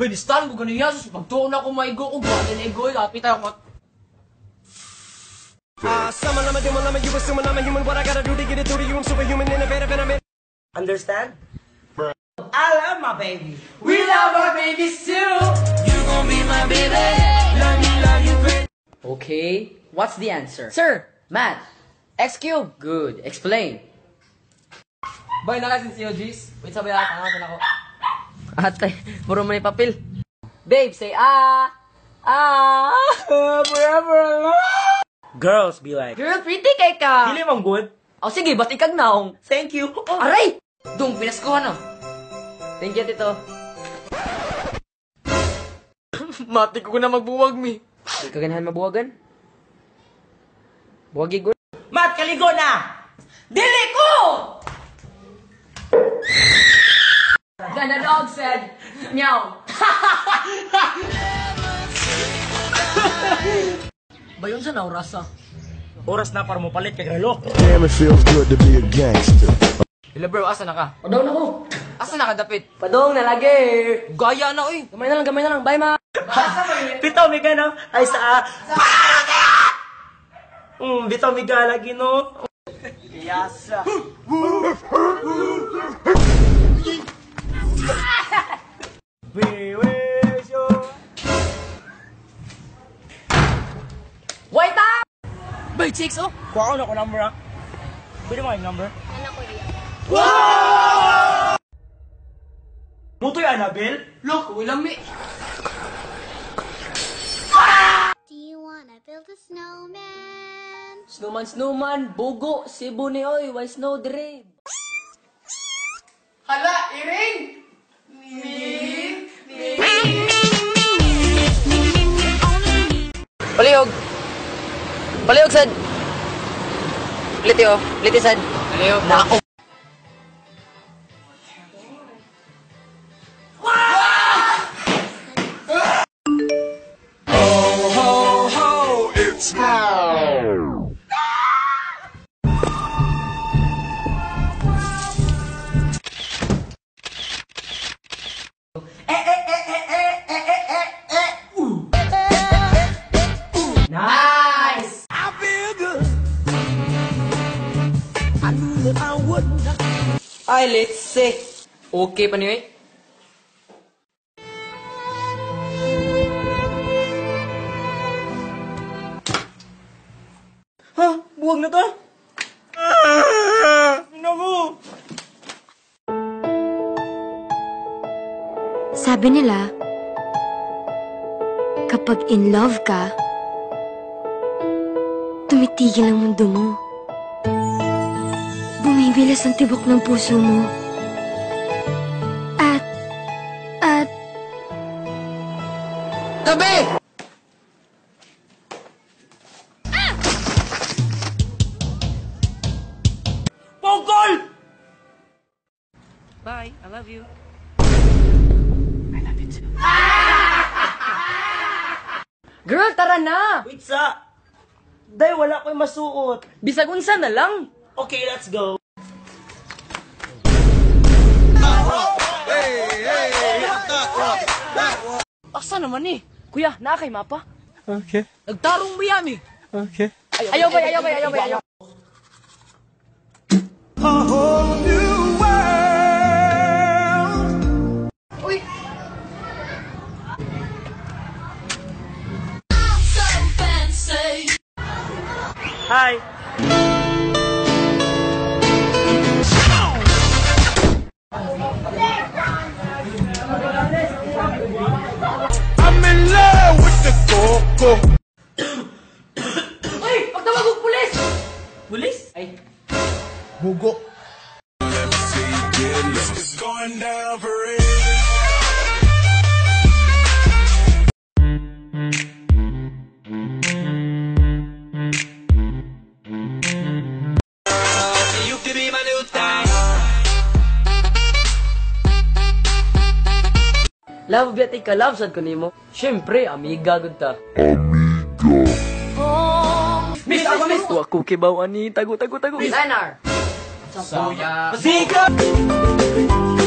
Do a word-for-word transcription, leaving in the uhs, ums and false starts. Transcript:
Benistan ko ganun yan. Pagtuon ako maigo ko. Gwanan na igo. Lapit tayo mat... Understand? I love my baby. We love our babies too. You gon' be my baby. Love me, love you, baby. Okay, what's the answer? Sir, math. X cube. Good. Explain. Bay, nakasin si Ojis. Wait, sabay ako. Nakasin ako. Ate, puro may papel. Babe, say ah. Ah. Forever alone. Girls be like, Girl, pretty kay ka. Dili mong good. Oh, sige, ba't ikag naong? Thank you. Oh. Aray! Dung, pinaskuhan no. Thank you, tito. Mati ko na magbuwag, mi. Di ka ganahan mabuwagan? Buwagi ko. Mat, kaligo na! Dili ko! Then the dog said, meow. Bayon sa naurasa. Oras na para mo palit kay relo. Damn, it feels good to be a gangster. Hello bro, asa na ka? Padong na ko. Asa na ka dapit? Padong na lagi. Gaya na oy. Gamay na lang, gamay na lang. Bye, ma. Bitaw mi gano? Ay sa... Hmm, bitaw mi lagi no? Yasa. We wish you... Wait up! Bay, chicks oh. Kuha ko na ko number ah. Pwede mo yung number? Anak ko yan. Wow! Mutoy Annabelle? Look, ulam mi. Do you wanna build a snowman? Snowman, snowman. Bugo. Cebu ni oy. Why snow dire? Hala, iring! Palihog. Palihog, sad. Liti oh. Liti, sad. Palihog. Nako. Nice! I feel good. I knew that I wouldn't. Ay, let's see. Okay pa niyo eh. Ha? Buwag na to? Ah! Naku! Sabi nila, kapag in love ka, tumitigil ang mundo mo. Bumibilas ang tibok ng puso mo. At, at, Tabi! Pongkol! Bye. I love you. Girl, tara na! Wait sa... Day, wala ko'y masuot. Bisag unsa na lang. Okay, let's go. Asa naman eh? Kuya, naa kay mapa? Okay. Nagtarong mo yami. Okay. Ayaw ba, ayaw ba, ayaw ba, ayaw. A whole new world. Uy! Hi. I'm in love with the coco. Uy, pagtawag og pulis! Pulis? Ay, Bugo. love biya ka love sad ko nimo. Syempre, amiga gud ta. Miss ako, miss! Wa ko kibaw ani tago tago tago. Miss Anar! Sauya! Sikat!